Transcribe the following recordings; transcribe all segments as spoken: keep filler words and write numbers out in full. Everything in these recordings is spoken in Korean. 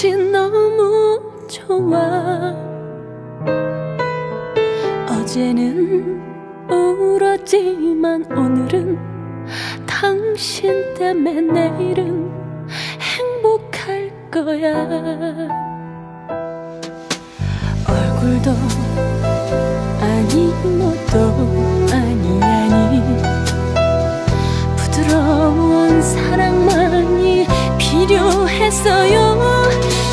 당신 너무 좋아. 어제는 울었지만 오늘은 당신 때문에 내일은 행복할 거야. 얼굴도 아니 뭐도 아니 아니 부드러운 사랑만이 필요했어요.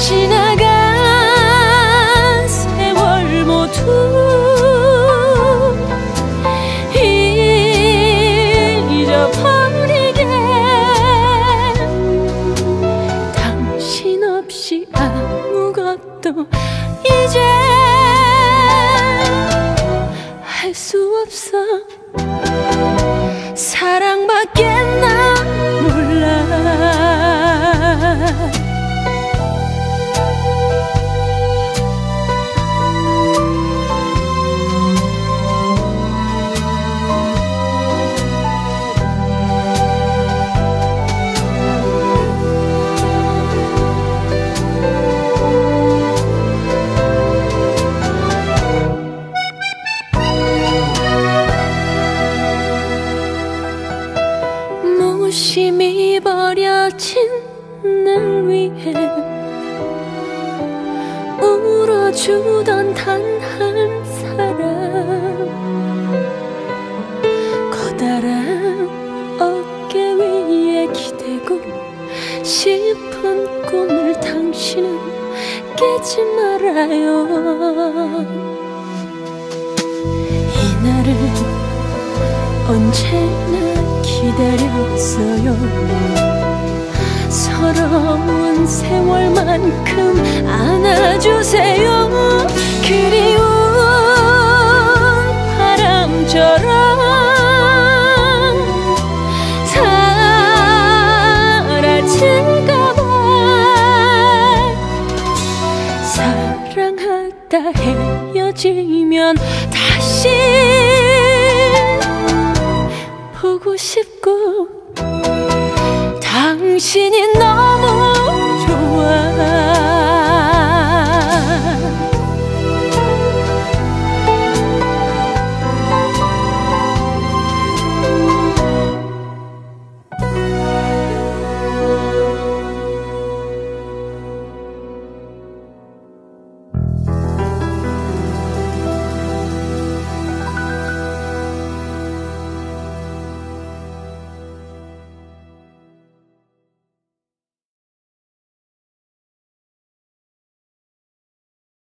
지나간 세월 모두 잊어버리게. 당신 없이 아무것도 이제 할 수 없어. 사랑밖에 나 몰라. 무심히 버려진 날 위해 울어주던 단 한 사람. 커다란 어깨 위에 기대고 싶은 꿈을 당신은 깨지 말아요. 이날을 언제나 기다렸어요. 서러운 세월만큼 안아주세요. 그리운 바람처럼 사라질까봐. 사랑하다 헤어지면 다시 보고 싶고 당신이 너